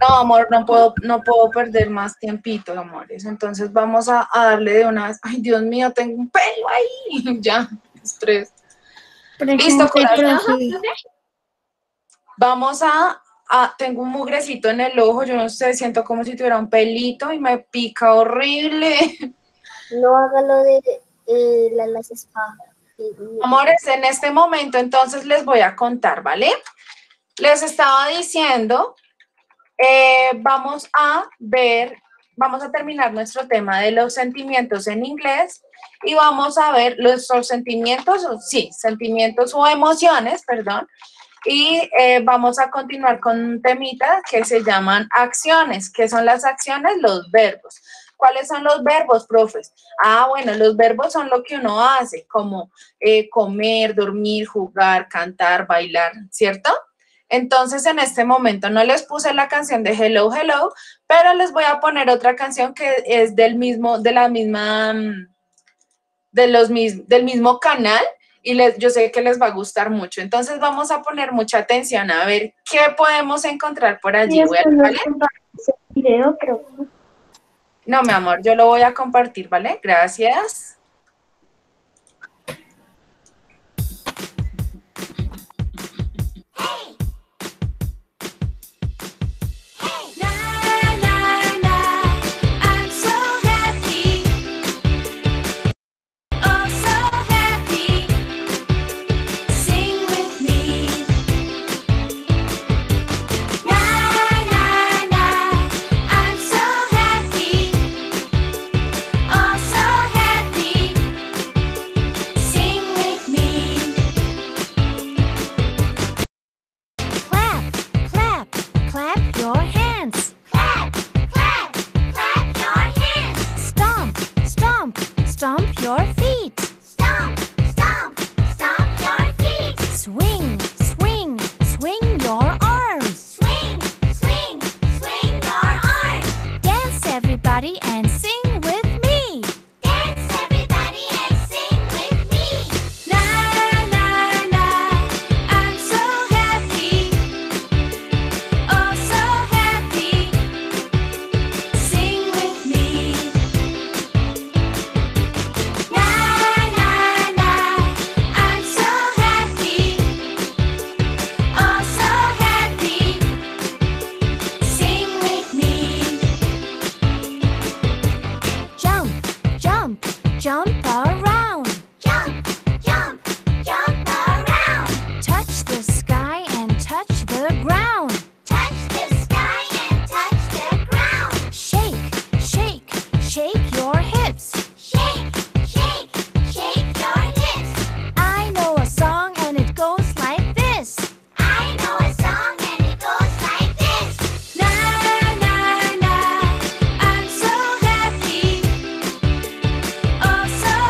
No, amor, no puedo perder más tiempito, amores. Entonces vamos a darle de una vez. Ay, Dios mío, tengo un pelo ahí. Ya, estrés. Listo, Presente, corazón. profe. Vamos tengo un mugrecito en el ojo, yo no sé, siento como si tuviera un pelito y me pica horrible. No haga lo de las espadas. Amores, en este momento entonces les voy a contar, ¿vale? Les estaba diciendo, vamos a terminar nuestro tema de los sentimientos en inglés y vamos a ver nuestros sentimientos o emociones, perdón, y vamos a continuar con un temita que se llaman acciones. ¿Qué son las acciones? Los verbos. ¿Cuáles son los verbos, profes? Bueno, los verbos son lo que uno hace, como comer, dormir, jugar, cantar, bailar, ¿cierto? Entonces, en este momento no les puse la canción de Hello, Hello, pero les voy a poner otra canción que es del mismo canal y yo sé que les va a gustar mucho. Entonces, vamos a poner mucha atención a ver qué podemos encontrar por allí. ¿Vale? Video, creo. No, mi amor, yo lo voy a compartir, ¿vale? Gracias. Stomp your feet. Stomp, stomp, stomp your feet. Swing, swing, swing your arms. Swing, swing, swing your arms. Dance everybody and sing with me. Dance everybody and sing with me. Na na na, I'm so happy. Oh so happy. Sing with me. Na na na, I'm so happy. Oh so happy. Sing with me. Jump, jump, jump around. Jump, jump, jump around. Touch the sky and touch the ground. Touch the sky and touch the ground. Shake, shake, shake your hips. Shake, shake, shake your hips. I know a song and it goes like this. I know a song and it goes like this. Na na na, I'm so happy. Oh so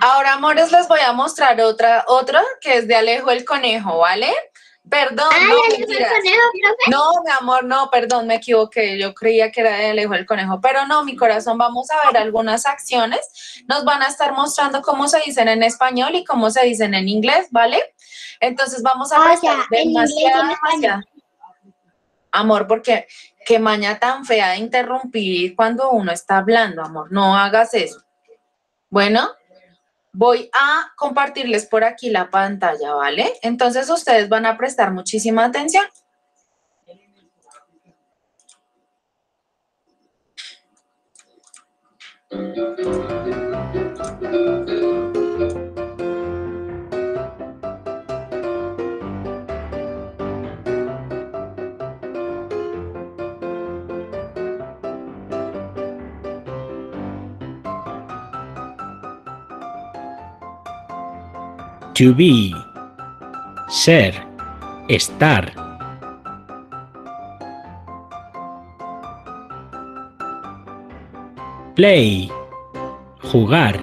Ahora, amores, les voy a mostrar otra que es de Alejo el Conejo, ¿vale? Perdón, Ah, no, ya le el mentiras. conejo, profe. No, mi amor, no, perdón, me equivoqué. Yo creía que era de Alejo el Conejo, pero no, mi corazón, vamos a ver algunas acciones. Nos van a estar mostrando cómo se dicen en español y cómo se dicen en inglés, ¿vale? Entonces vamos a prestar en inglés y en español. Amor, porque qué maña tan fea de interrumpir cuando uno está hablando, amor. No hagas eso. Bueno, voy a compartirles por aquí la pantalla, ¿vale? Entonces ustedes van a prestar muchísima atención. To be, ser, estar. Play, jugar.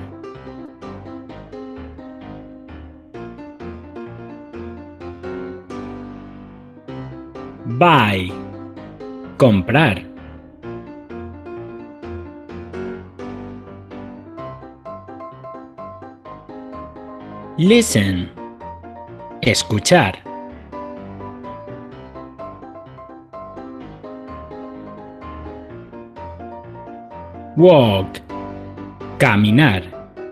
Buy, comprar. Listen, escuchar. Walk, caminar.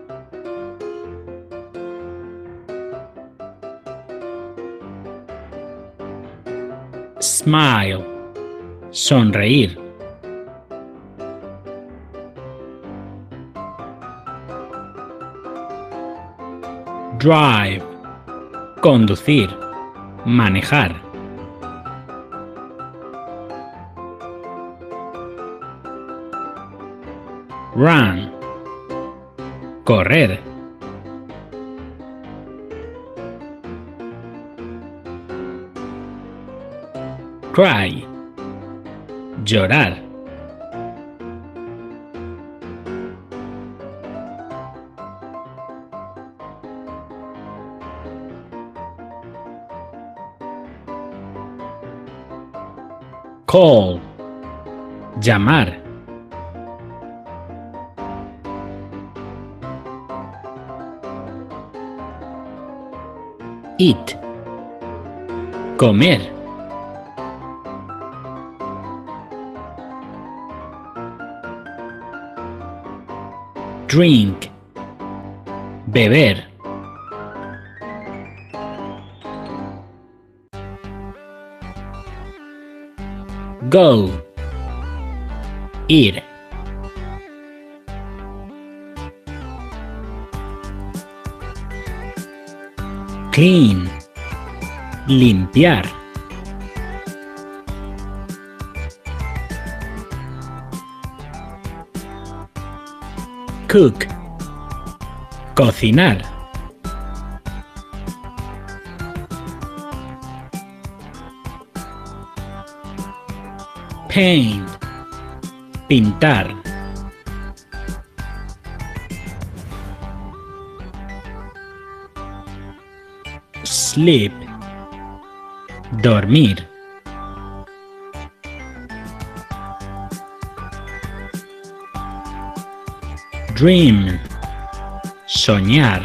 Smile, sonreír. Drive, conducir, manejar. Run, correr. Cry, llorar. Call, llamar. Eat, comer. Drink, beber. Go, ir. Clean, limpiar. Cook, cocinar. Paint, pintar. Sleep, dormir. Dream, soñar.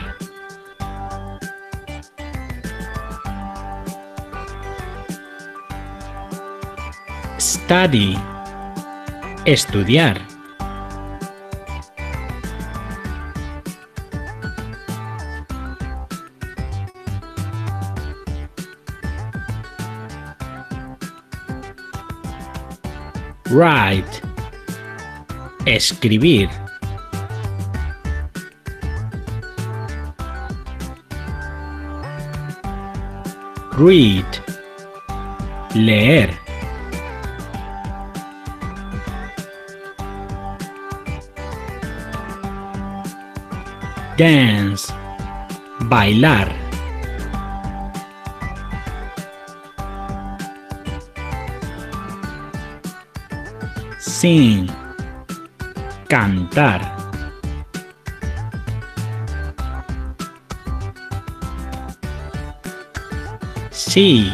Study, estudiar. Write, escribir. Read, leer. Dance, bailar. Sing, cantar. See.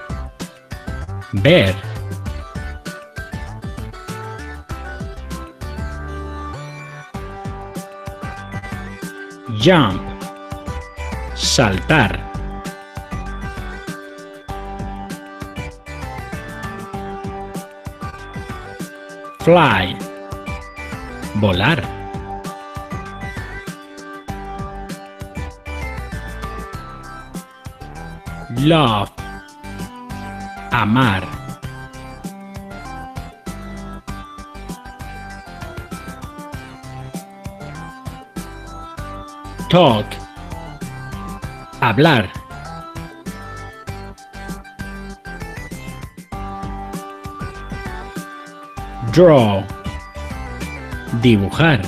Ver. Jump. Saltar. Fly. Volar. Love. Amar. Talk. Hablar. Draw. Dibujar.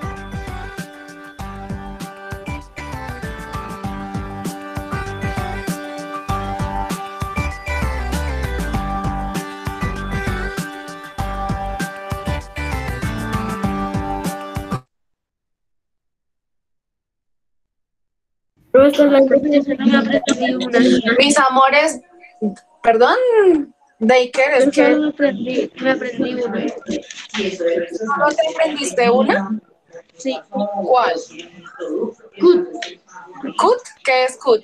Mis amores, perdón, Deiker, es que Me aprendí uno. ¿no te aprendiste una? Sí. ¿Cuál? Good. ¿Cut? ¿Qué es cut?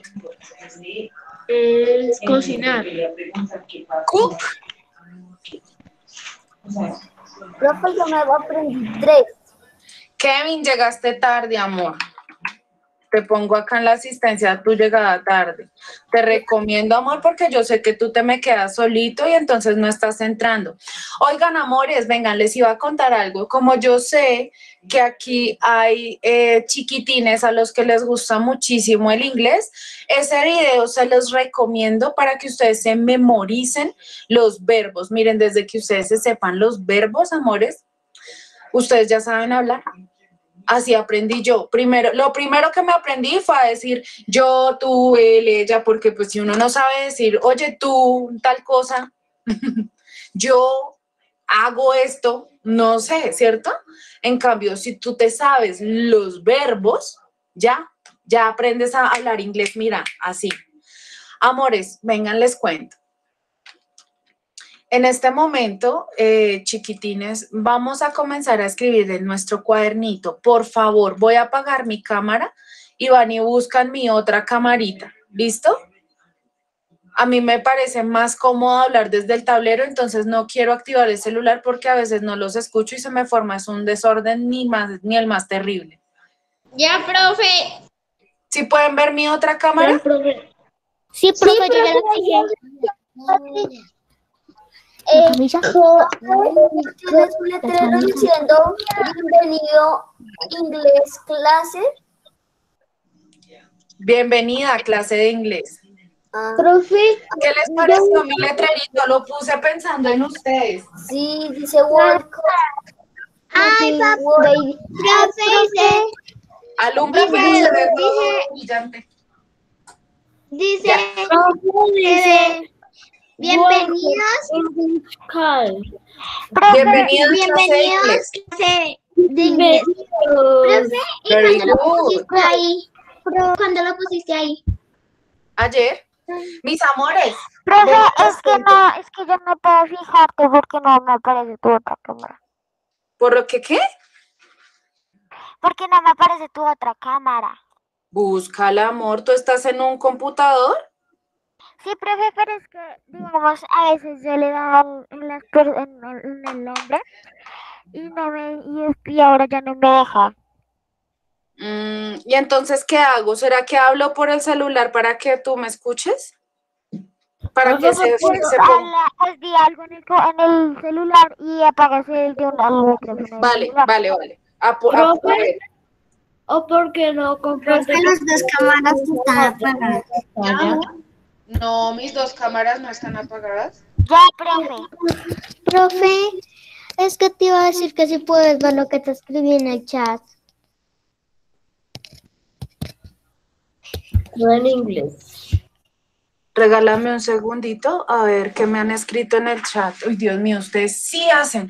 Es cocinar. ¿Cook? Profe, yo me aprendí 3. Kevin, llegaste tarde, amor. Te pongo acá en la asistencia tu llegada tarde. Te recomiendo, amor, porque yo sé que tú te me quedas solito y entonces no estás entrando. Oigan, amores, vengan, les iba a contar algo. Como yo sé que aquí hay chiquitines a los que les gusta muchísimo el inglés, ese video se los recomiendo para que ustedes se memoricen los verbos. Miren, desde que ustedes se sepan los verbos, amores, ustedes ya saben hablar. Así aprendí yo. Lo primero que me aprendí fue a decir yo, tú, él, ella, porque pues si uno no sabe decir, oye, tú, tal cosa, yo hago esto, no sé, ¿cierto? En cambio, si tú te sabes los verbos, ya aprendes a hablar inglés, mira, así. Amores, vengan, les cuento. En este momento, chiquitines, vamos a comenzar a escribir en nuestro cuadernito. Por favor, voy a apagar mi cámara y van y buscan mi otra camarita. ¿Listo? A mí me parece más cómodo hablar desde el tablero, entonces no quiero activar el celular porque a veces no los escucho y se me forma es un desorden ni el más terrible. Ya, profe. ¿Sí pueden ver mi otra cámara? Sí, profe, yo ya lo dije. Tienes un letrero diciendo bienvenido inglés clase. Bienvenida a clase de inglés. Profe, ¿Qué les pareció mi letrerito? Lo puse pensando en ustedes. sí, dice welcome. Ay, Profe, Alumbra, pero se ve todo brillante. dice, Ya. bienvenidos. Bienvenidos a clase de inglés. Clase de inglés. Profe, ¿y Very cuándo lo good. pusiste ahí? ¿Cuándo lo pusiste ahí? Ayer, mis amores. Profe, vengan, es que yo no puedo fijarte porque no me aparece tu otra cámara. ¿Por lo que qué? Porque no me aparece tu otra cámara. Búscala, amor. ¿Tú estás en un computador? Sí, profe, pero es que, digamos, a veces yo le daba en el nombre y ahora ya no me deja. ¿Y entonces qué hago? ¿Será que hablo por el celular para que tú me escuches? Para que se ponga. Pues di algo en el celular y apagas el micrófono del Vale, celular. vale. A ver. ¿O por qué no compartes? las dos cámaras están apagadas. No, mis dos cámaras no están apagadas. Ya, profe. Profe, es que te iba a decir que si puedes ver lo que te escribí en el chat. No en inglés. Regálame un segundito a ver qué me han escrito en el chat. Uy, Dios mío, ustedes sí hacen.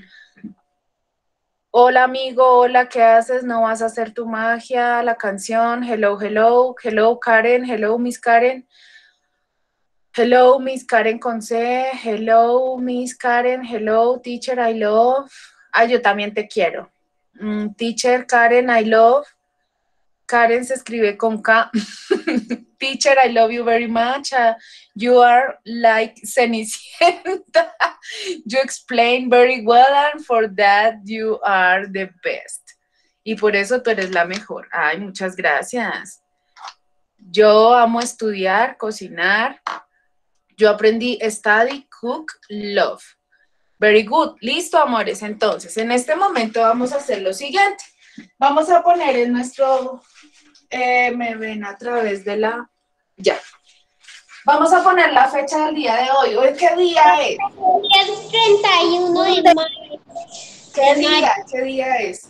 Hola, amigo, hola, ¿qué haces? ¿No vas a hacer tu magia? La canción, hello, hello, hello, Karen, hello, Miss Karen. Hello, Miss Karen Conce. Hello, Miss Karen. Hello, teacher, I love. Ah, yo también te quiero. Teacher, Karen, I love. Karen se escribe con K. Teacher, I love you very much. You are like Cenicienta. You explain very well and for that you are the best. Y por eso tú eres la mejor. Ay, muchas gracias. Yo amo estudiar, cocinar. Yo aprendí study, cook, love. Very good. Listo, amores. Entonces, en este momento vamos a hacer lo siguiente. Vamos a poner en nuestro... me ven a través de la... Ya. Vamos a poner la fecha del día de hoy. ¿Hoy qué día es? Es 31 de mayo. ¿Qué día es?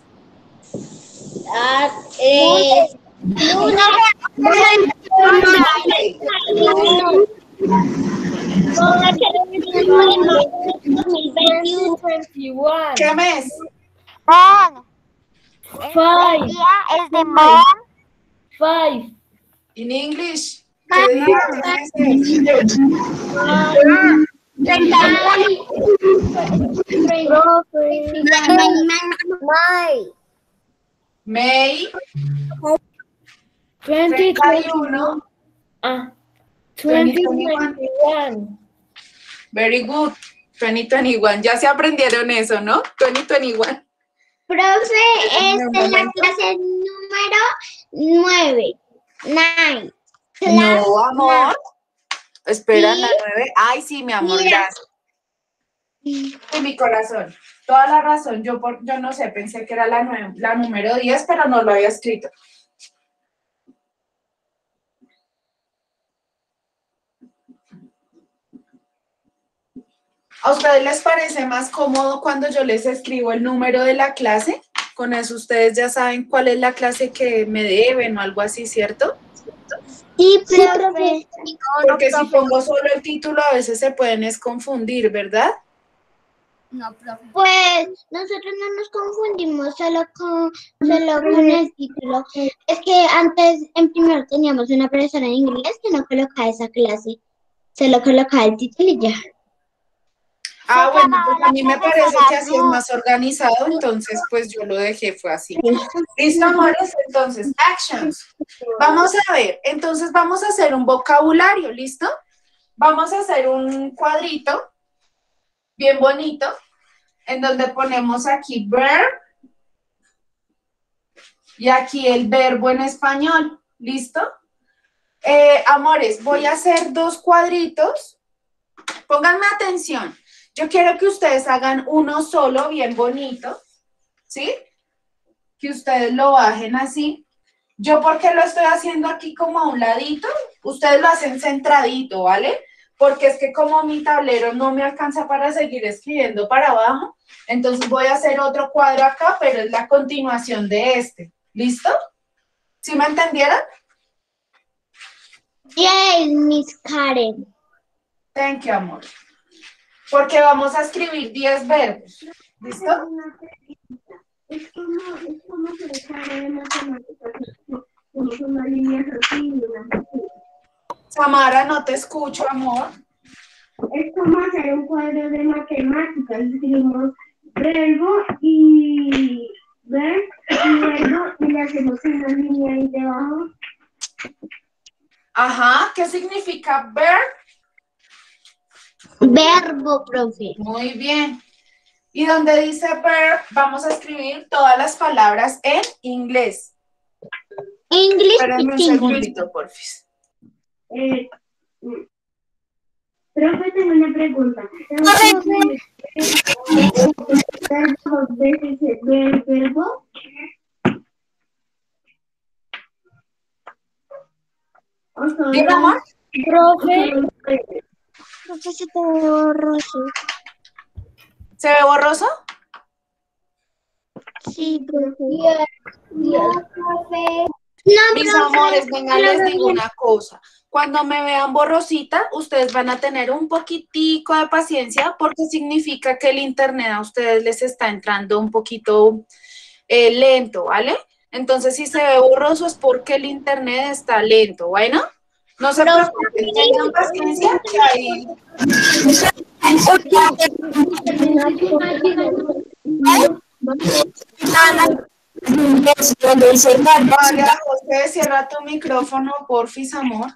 ¿Qué mes? Mon. El Five. día es de Mon. 5. In English. ¿Qué día es? May 31. 2021. Very good. 2021. Ya se aprendieron eso, ¿no? 2021. Profe, esta es la clase número 9. 9. No, amor. Espera, Sí. la 9. Ay, sí, mi amor, Mira. gracias. En mi corazón. Toda la razón. Yo no sé, pensé que era la número 10, pero no lo había escrito. ¿A ustedes les parece más cómodo cuando yo les escribo el número de la clase? Con eso ustedes ya saben cuál es la clase que me deben o algo así, ¿cierto? Sí, profe. Porque si pongo solo el título a veces se pueden confundir, ¿verdad? Pues nosotros no nos confundimos solo con el título. Es que antes en primero teníamos una profesora de inglés que no colocaba esa clase. Solo colocaba el título y ya. Ah, Se bueno, llamaba pues la a mí me parece profesora que así es Ruth. más organizado, entonces pues yo lo dejé, fue así. ¿Listo, amores? Entonces, actions. Vamos a ver, entonces vamos a hacer un vocabulario, ¿listo? Vamos a hacer un cuadrito bien bonito, en donde ponemos aquí verb y aquí el verbo en español, ¿listo? Amores, voy a hacer 2 cuadritos. Pónganme atención. Yo quiero que ustedes hagan uno solo, bien bonito, ¿sí? Que ustedes lo bajen así. Yo, porque lo estoy haciendo aquí como a un ladito, ustedes lo hacen centradito, ¿vale? Porque es que como mi tablero no me alcanza para seguir escribiendo para abajo, entonces voy a hacer otro cuadro acá, pero es la continuación de este. ¿Listo? ¿Sí me entendieron? Yes, Miss Karen. Thank you, amor. Porque vamos a escribir 10 verbos. ¿Listo? Es como se le sale de matemáticas, una línea así y una así. Samara, no te escucho, amor. Es como hacer un cuadro de matemáticas. Escribimos verbo y verbo y le hacemos una línea ahí debajo. Ajá, ¿qué significa verb? Verbo, profe. Muy bien. Y donde dice verb, vamos a escribir todas las palabras en inglés. English Espérenme un speaking. segundito, porfis. Profe, tengo una pregunta. ¿Dos veces el verbo? ¿O solo? Diga, amor. Profe, Profe, se te ve borroso. ¿Se ve borroso? Sí, profe. No, profe. Mis amores, vengan, les digo una cosa. Cuando me vean borrosita, ustedes van a tener un poquitico de paciencia porque significa que el internet a ustedes les está entrando un poquito lento, ¿vale? Entonces, si se ve borroso es porque el internet está lento, ¿bueno? No se preocupen, tengan paciencia que ahí... María José, cierra tu micrófono, porfis, amor.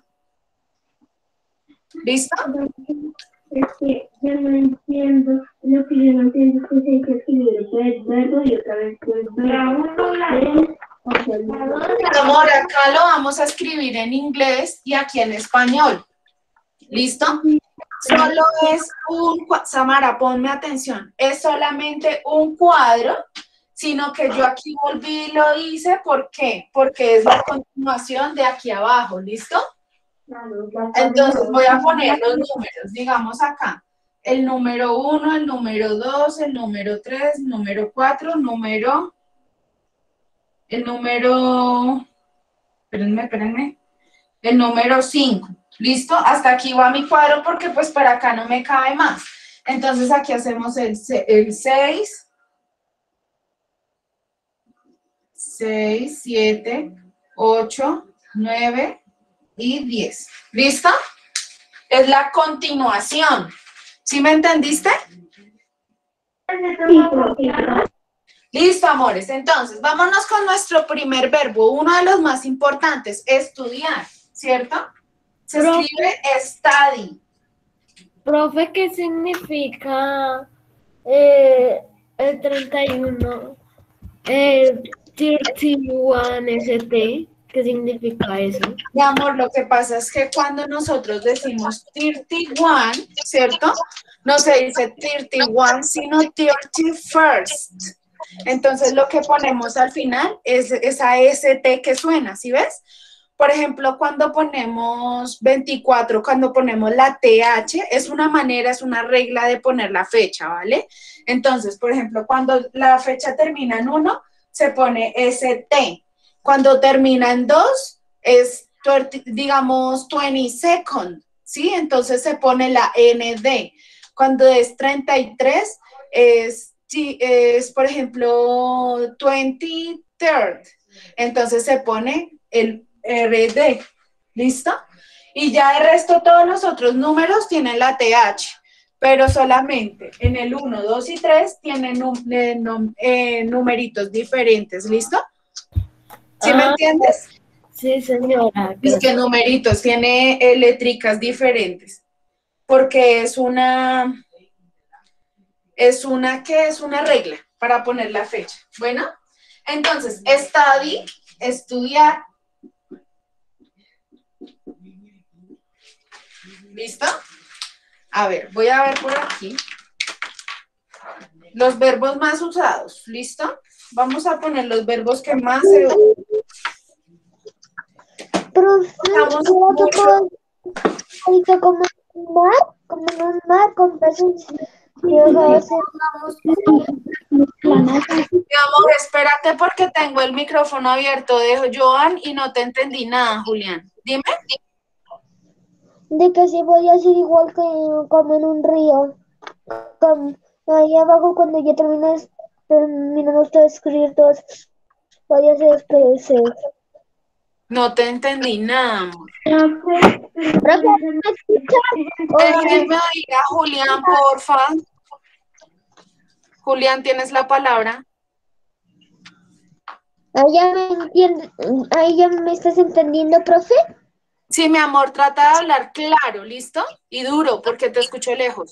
¿Listo? Es que yo no entiendo, lo que yo no entiendo es que se hay que escribir el verbo y otra vez el verbo. Amor, acá lo vamos a escribir en inglés y aquí en español. ¿Listo? Solo es Samara, ponme atención, es solamente un cuadro, sino que yo aquí volví y lo hice, ¿por qué? Porque es la continuación de aquí abajo, ¿listo? Entonces voy a poner los números, digamos acá, el número 1, el número 2, el número 3, el número 4, espérenme, el número 5, ¿listo? Hasta aquí va mi cuadro porque pues para acá no me cabe más. Entonces aquí hacemos el 6, 7, 8, 9 y 10. ¿Listo? Es la continuación. ¿Sí me entendiste? Listo, amores. Entonces, vámonos con nuestro primer verbo, uno de los más importantes, estudiar, ¿cierto? Se escribe study. Profe, ¿qué significa el 31? El 31 ST, ¿qué significa eso? Mi amor, lo que pasa es que cuando nosotros decimos 31, ¿cierto? No se dice 31, sino 31st. Entonces, lo que ponemos al final es esa ST que suena, ¿sí ves? Por ejemplo, cuando ponemos 24, cuando ponemos la TH, es una manera, es una regla de poner la fecha, ¿vale? Entonces, por ejemplo, cuando la fecha termina en 1, se pone ST. Cuando termina en 2, es, digamos, 22nd, ¿sí? Entonces se pone la ND. Cuando es 33, es, por ejemplo, 23rd. Entonces se pone el RD. ¿Listo? Y ya el resto, todos los otros números tienen la TH, pero solamente en el 1, 2 y 3 tienen numeritos diferentes. ¿Listo? ¿Sí me entiendes? Sí, señora. Es que numeritos, tiene eléctricas diferentes, porque es una regla para poner la fecha. Bueno, entonces, study, estudiar. ¿Listo? A ver, voy a ver por aquí los verbos más usados. ¿Listo? Vamos a poner los verbos que más se usan. Profe, como en un mar con peces. Mi amor, espérate porque tengo el micrófono abierto de Joan y no te entendí nada, Julián. Dime. De que si voy a ser igual que como en un río. Como ahí abajo cuando ya terminamos de escribir todos, voy a ser peces. No te entendí nada, amor. Profe, ¿me escuchas? Déjenme oír a Julián, porfa. Julián, ¿tienes la palabra? Ahí ya me estás entendiendo, profe. Sí, mi amor, trata de hablar claro, ¿listo? Y duro, porque te escucho lejos.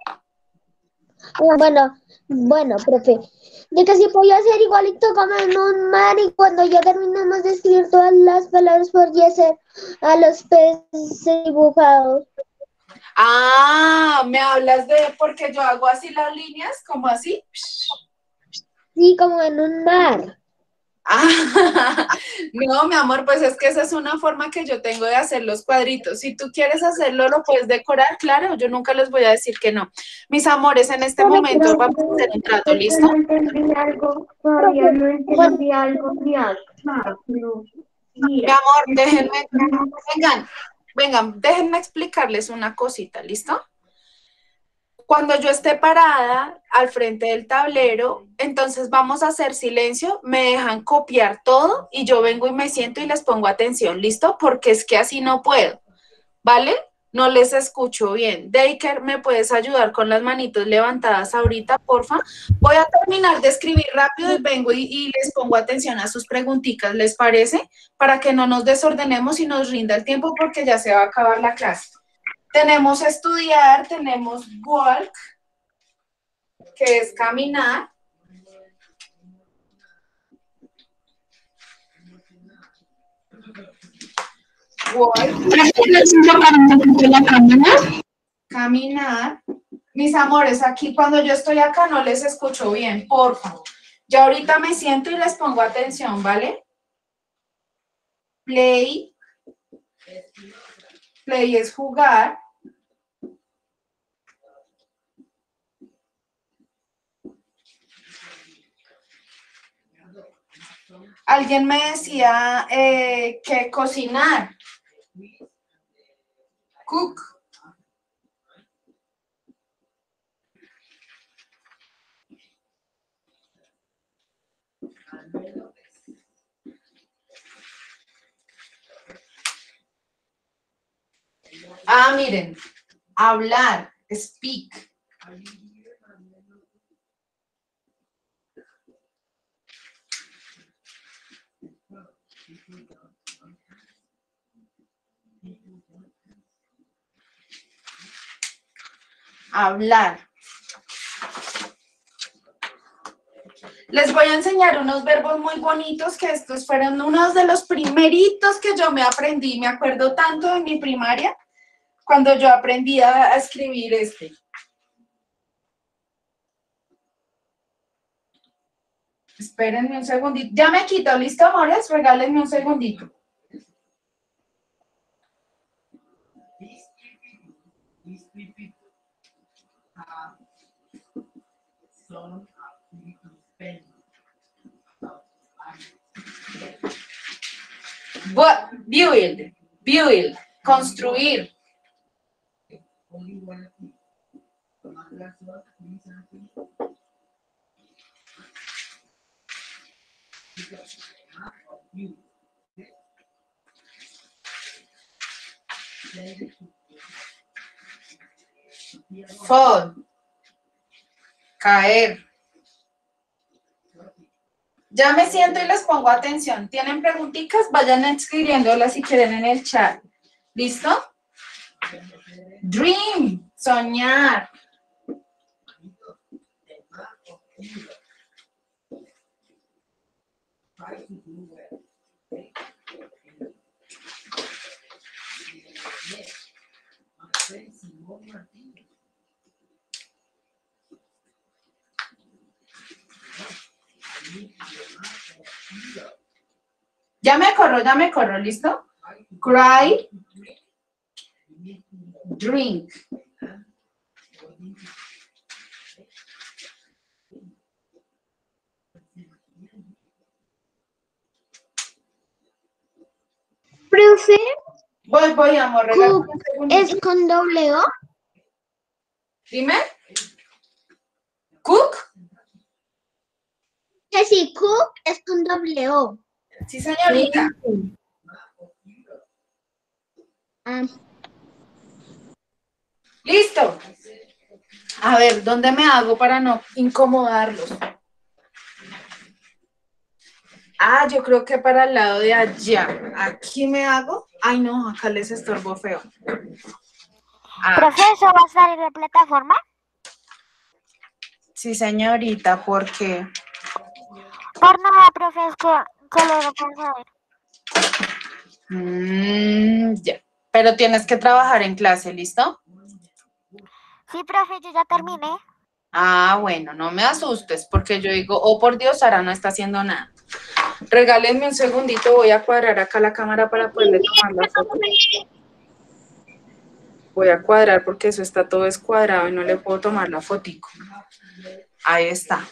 Bueno, profe. De que si voy a ser igualito como en un mar y cuando ya terminemos de escribir todas las palabras podría ser a los peces dibujados. Ah, me hablas de porque yo hago así las líneas, como así. Sí, como en un mar. Ah, no, mi amor, pues es que esa es una forma que yo tengo de hacer los cuadritos. Si tú quieres hacerlo, lo puedes decorar, claro, yo nunca les voy a decir que no. Mis amores, en este momento vamos a hacer un trato, ¿listo? No entendí algo, todavía no entendí algo. Mi amor, vengan, déjenme explicarles una cosita, ¿listo? Cuando yo esté parada al frente del tablero, entonces vamos a hacer silencio, me dejan copiar todo y yo vengo y me siento y les pongo atención, ¿listo? Porque es que así no puedo. ¿vale? No les escucho bien. Deiker, ¿me puedes ayudar con las manitos levantadas ahorita, porfa? Voy a terminar de escribir rápido y vengo y les pongo atención a sus preguntitas, ¿les parece? Para que no nos desordenemos y nos rinda el tiempo porque ya se va a acabar la clase. Tenemos estudiar, tenemos walk, que es caminar. Walk. Caminar. Mis amores, aquí cuando yo estoy acá no les escucho bien, por favor. Yo ahorita me siento y les pongo atención, ¿vale? Play. Play es jugar. Alguien me decía que cocinar. Cook. Ah, miren, hablar, speak. Hablar. Les voy a enseñar unos verbos muy bonitos que estos fueron unos de los primeritos que yo me aprendí. Me acuerdo tanto de mi primaria cuando yo aprendí a escribir este. Espérenme un segundito. Ya me quito, ¿listo, amores? Regálenme un segundito. Build, construir. Fall, caer. Ya me siento y les pongo atención. ¿Tienen preguntitas? Vayan escribiéndolas si quieren en el chat. ¿Listo? Dream, soñar. Ya me corro, ¿listo? Cry, drink. Profe, Voy, amor, regálame un cook segundito. es con doble O. Dime. Cook. Que sí, cook es con doble O. Sí, señorita. Ah, Listo. A ver, ¿dónde me hago para no incomodarlos? Ah, yo creo que para el lado de allá. Aquí me hago. Ay, no, acá les estorbo feo. Ah, Profe, ¿eso va a salir de plataforma? sí, señorita, porque Por nada, profe, es que solo lo puedo saber. ya. Pero tienes que trabajar en clase, ¿listo? Sí, profe, yo ya terminé. Ah, bueno, no me asustes, porque yo digo, oh, por Dios, Sara no está haciendo nada. Regálenme un segundito, voy a cuadrar acá la cámara para poderle tomar la foto. Voy a cuadrar porque eso está todo descuadrado y no le puedo tomar la fotico. Ahí está.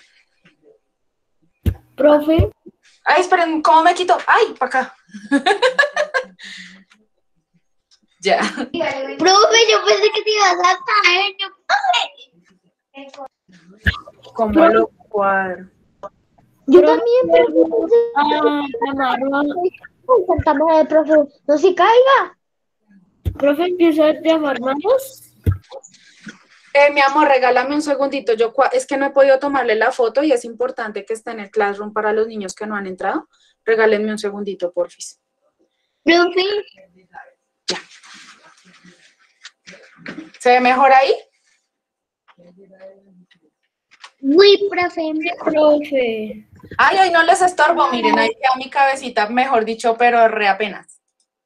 Profe, Ay, esperen, ¿cómo me quito? Ay, para acá. Ya. profe, yo pensé que te ibas a caer. ¿Cómo lo cuadro? Yo también, profe. ah, amarró. Intentamos, profe, no se caiga. Profe, ¿empieza a llamarnos? Mi amor, regálame un segundito. Es que no he podido tomarle la foto y es importante que esté en el classroom para los niños que no han entrado. Regálenme un segundito, porfis. Profe, ¿Se ve mejor ahí? uy, profe. Profe. Ay, hoy no les estorbo, miren, ahí queda mi cabecita, mejor dicho, pero re apenas.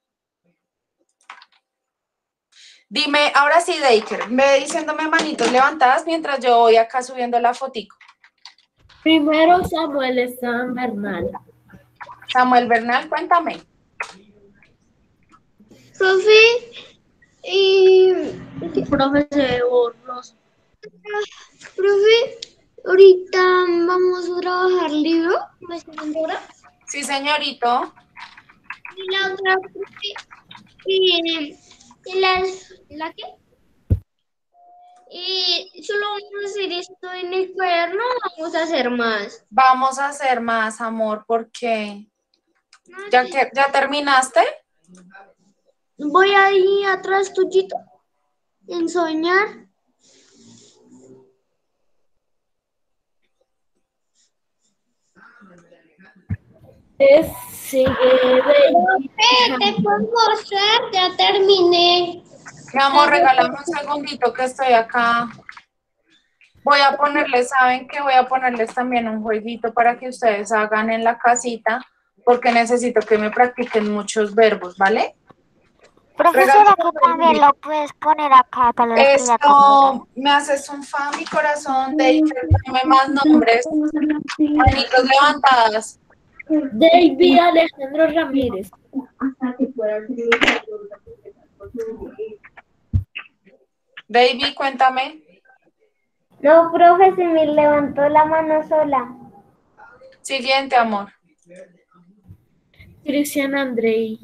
Dime, ahora sí, Deiker, ve diciéndome manitos levantadas mientras yo voy acá subiendo la fotico. Primero Samuel San Bernal. Samuel Bernal, cuéntame. Profe, Profe, se borró. profe, ahorita vamos a trabajar libro, maestra Sandra. Sí, señorito. Y la otra, profe, y ¿la qué? Y solo vamos a hacer esto en el cuaderno, vamos a hacer más. Vamos a hacer más, amor, porque ¿ya terminaste? Voy ahí atrás tuyito, en soñar. Sigue de... Te puedo mostrar, ya terminé. Mi amor, regálame un segundito que estoy acá. Voy a ponerles, ¿saben qué? Voy a ponerles también un jueguito para que ustedes hagan en la casita, porque necesito que me practiquen muchos verbos, ¿vale? Profesora, que también lo puedes poner acá para los que ya Esto, me haces un fan, mi corazón, de dame más nombres. Manitos levantadas. David Alejandro Ramírez. David, cuéntame. No, profe, se me levantó la mano sola. Siguiente, amor. Cristian Andrei.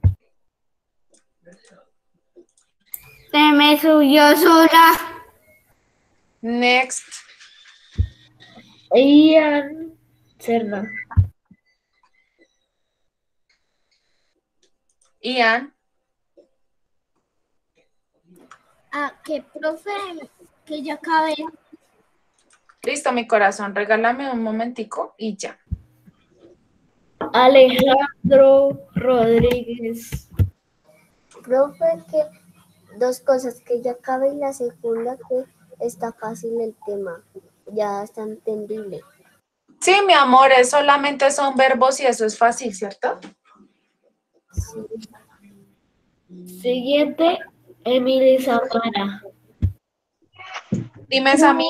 Se me subió sola. Next. Ian Serna. Ian. Que profe, que ya acabé. Listo, mi corazón. Regálame un momentico y ya. Alejandro Rodríguez. Profe, que dos cosas, que ya cabe y la segunda que está fácil el tema, ya está entendible. Sí, mi amor, solamente son verbos y eso es fácil, ¿cierto? Siguiente, Emily Zamora. Dime, Sammy.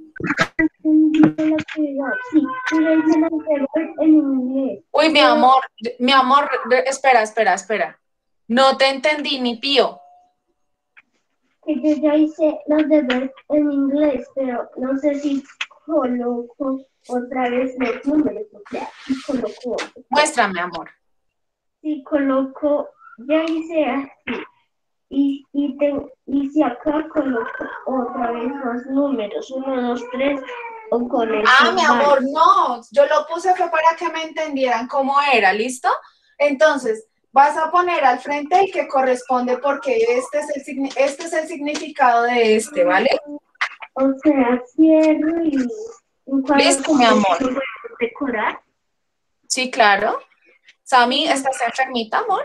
Uy, mi amor, espera. No te entendí, ni pío. Que yo ya hice los deberes en inglés, pero no sé si coloco otra vez los números, o sea, si coloco, Muéstrame, amor. si coloco, ya hice así, y si acá coloco otra vez los números, 1, 2, 3, o con eso. Ah, mi amor, no, yo lo puse fue para que me entendieran cómo era, ¿listo? Entonces, vas a poner al frente el que corresponde porque este es el significado de este, ¿vale? O sea, cierro y... Listo, mi amor. Decorar. Sí, claro. Sammy, ¿estás enfermita, amor?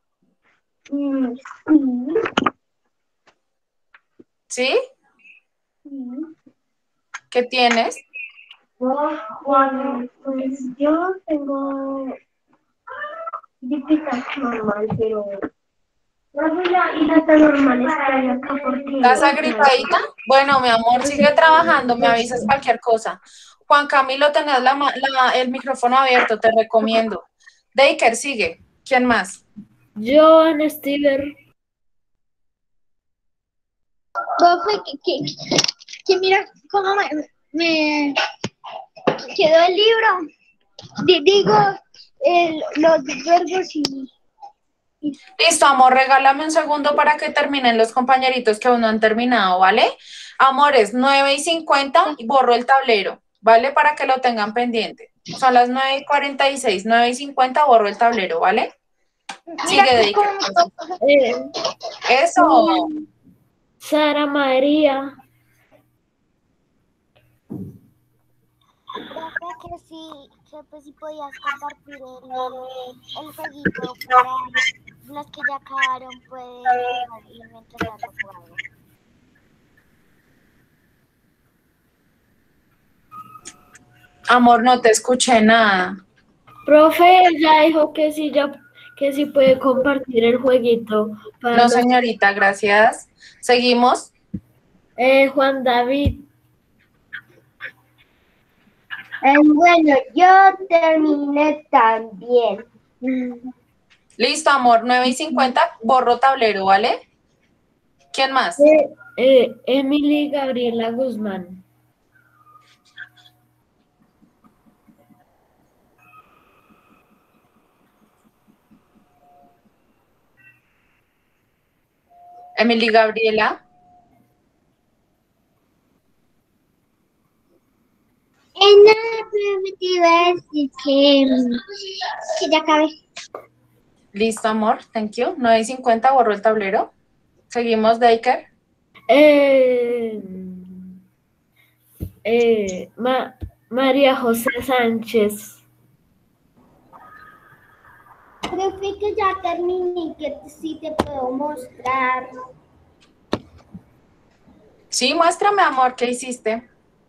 Sí. ¿Sí? ¿Qué tienes? Bueno, pues yo tengo gripitas normal, pero y la tan normal está acá porque... ¿Estás agripadita? Bueno, mi amor, sigue trabajando, me avisas cualquier cosa. Juan Camilo, tenés el micrófono abierto, te recomiendo. Deiker, sigue. ¿Quién más? Joan Stiver. Profe, que mira cómo me quedó el libro. Digo, los verbos y... Listo, amor, regálame un segundo para que terminen los compañeritos que aún no han terminado, ¿vale? Amores, 9:50 y borro el tablero, ¿vale? Para que lo tengan pendiente. Son las 9:46, 9:50 borro el tablero, ¿vale? Sigue, Deiker. Eso. Sara María. Profe, que pues si podías compartir el jueguito para los que ya acabaron pueden jugar y mientras tanto jugando. Amor, no te escuché nada. Profe, ya dijo que sí puede compartir el jueguito. Para No, señorita, gracias. Seguimos. Juan David. Bueno, yo terminé también. Listo, amor. 9:50. Borro tablero, ¿vale? ¿Quién más? Emily Gabriela Guzmán. Emily Gabriela. Nada, pero te iba a decir que ya acabé. Listo, amor. Thank you. 9:50. Borro el tablero. Seguimos, Deiker. María José Sánchez. Profe, que ya terminé, que sí te puedo mostrar. Sí, muéstrame, amor, ¿qué hiciste?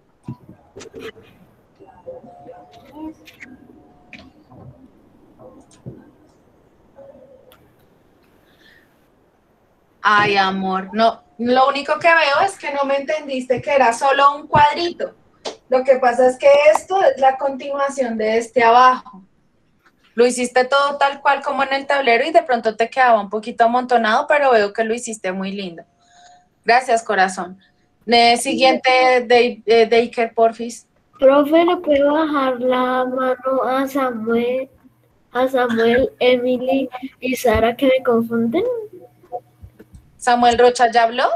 Ay, amor, no, lo único que veo es que no me entendiste que era solo un cuadrito. Lo que pasa es que esto es la continuación de este abajo. Lo hiciste todo tal cual como en el tablero y de pronto te quedaba un poquito amontonado, pero veo que lo hiciste muy lindo. Gracias, corazón. Siguiente, Deiker, porfis. Profe, ¿le puedo bajar la mano a Samuel, Emily y Sara que me confunden? ¿Samuel Rocha ya habló?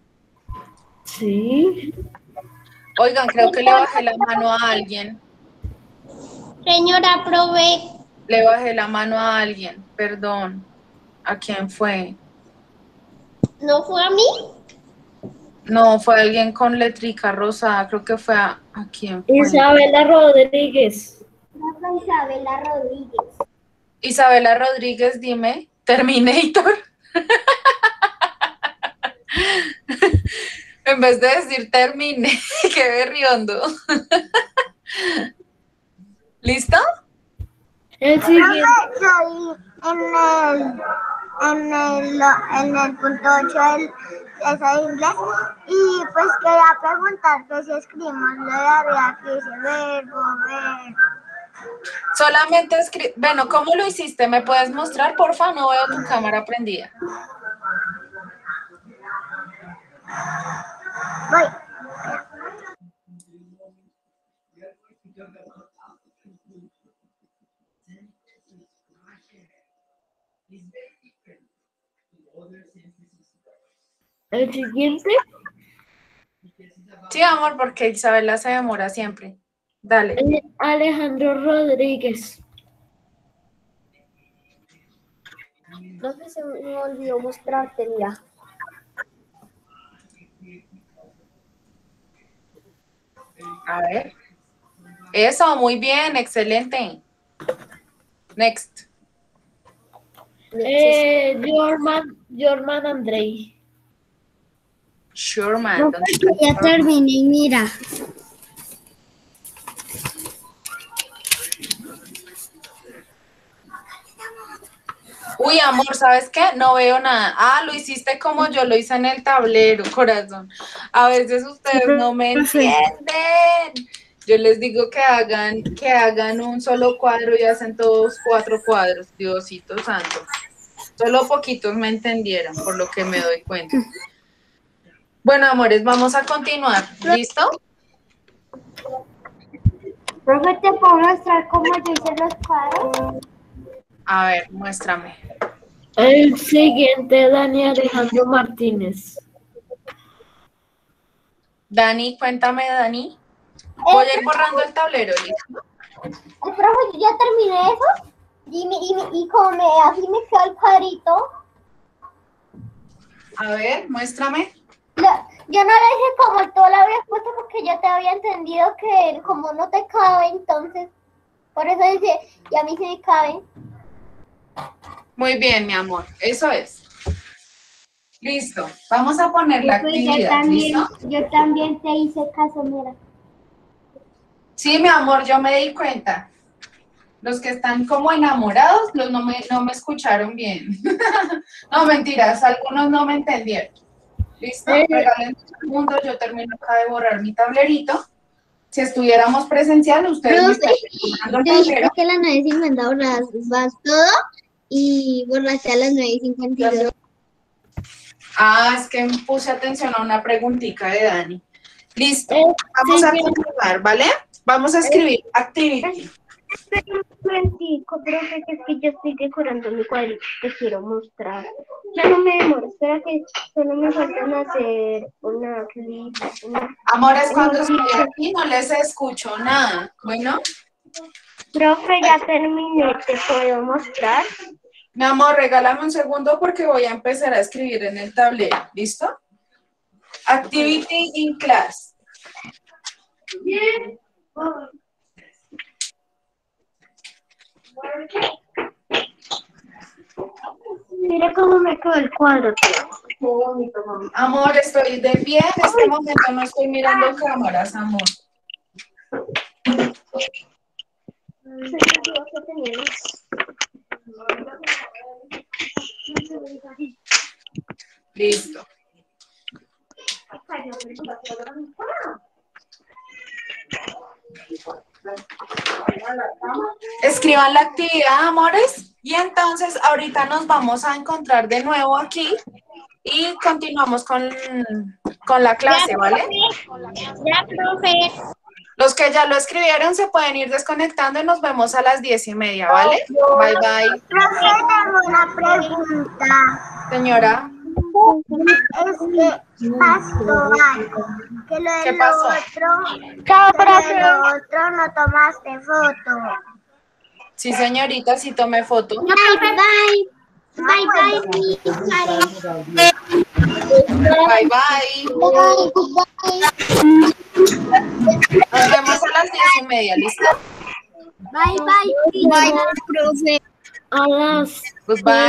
Sí. Oigan, creo que le bajé la mano a alguien. Señora, profe. Le bajé la mano a alguien, perdón. ¿A quién fue? ¿No fue a mí? No, fue alguien con letrica rosada, creo que fue ¿a quién fue? Isabela Rodríguez. Isabela Rodríguez. Isabela Rodríguez, dime. Terminator. En vez de decir termine, qué berriondo. ¿Listo? El siguiente. En el punto 8 es de inglés y pues quería preguntar que si escribimos lo de arriba que dice verbo, ver. Solamente bueno, ¿cómo lo hiciste? ¿Me puedes mostrar, porfa? No veo tu cámara prendida. Voy. El siguiente. Sí, amor, porque Isabela se demora siempre. Dale. Alejandro Rodríguez. No sé, se me olvidó mostrarte, mira. A ver. Eso, muy bien, excelente. Next. Jorman Andrei. Sherman. No, ¿dónde porque ya terminé, mira. Uy, amor, ¿sabes qué? No veo nada. Ah, lo hiciste como yo lo hice en el tablero, corazón. A veces ustedes no me entienden. Yo les digo que hagan un solo cuadro y hacen todos 4 cuadros. Diosito santo. Solo poquitos me entendieron, por lo que me doy cuenta. Bueno, amores, vamos a continuar. ¿Listo? Profe, ¿te puedo mostrar cómo yo hice los cuadros? A ver, muéstrame. El siguiente, Dani Alejandro Martínez. Dani, cuéntame, Dani. Voy a ir borrando el tablero, ¿listo? Profe, ¿yo ya terminé eso? Y como así me quedó el cuadrito. A ver, muéstrame. Yo no le dije como tú lo habías puesto porque yo te había entendido que como no te cabe, entonces, por eso dice, y a mí sí me caben. Muy bien, mi amor, eso es. Listo, vamos a poner la actividad, ¿listo? Yo también te hice caso, mira. Sí, mi amor, yo me di cuenta. Los que están como enamorados, no me escucharon bien. No, mentiras, algunos no me entendieron. ¿Listo? Regalen un segundo, yo termino acá de borrar mi tablerito. Si estuviéramos presencial, ustedes me estarían borrando el Yo dije tablero. que a las 9:50 borras todo y borraste a las 9:52. Ah, es que puse atención a una preguntita de Dani. Listo, vamos a continuar, ¿vale? Vamos a escribir activity. Un momentico, profe, que es que yo estoy decorando mi cuadrito, te quiero mostrar. Ya no me demoro, espera que solo me faltan hacer una clip, Amores, cuando estoy aquí no les escucho nada. Bueno, Profe, ya terminé, ¿te puedo mostrar? mi amor, regálame un segundo porque voy a empezar a escribir en el tablero. ¿Listo? Activity in class. Mira cómo me quedó el cuadro, tío. Amor, estoy de pie. En este momento no estoy mirando cámaras, amor. Listo. Escriban la actividad, amores, y entonces ahorita nos vamos a encontrar de nuevo aquí y continuamos con la clase, ¿vale? Ya, profe. Los que ya lo escribieron se pueden ir desconectando y nos vemos a las 10:30, ¿vale? Bye, bye. Profe, tengo una pregunta. Señora, Es que pasó algo. Que lo ¿qué del pasó? otro no tomaste foto. Sí, señorita, sí tomé foto. Bye, bye. Bye, bye, mi Karen. Bye, bye. Nos vemos a las 10:30, ¿listo? Bye, bye. Bye, profe. A las Goodbye.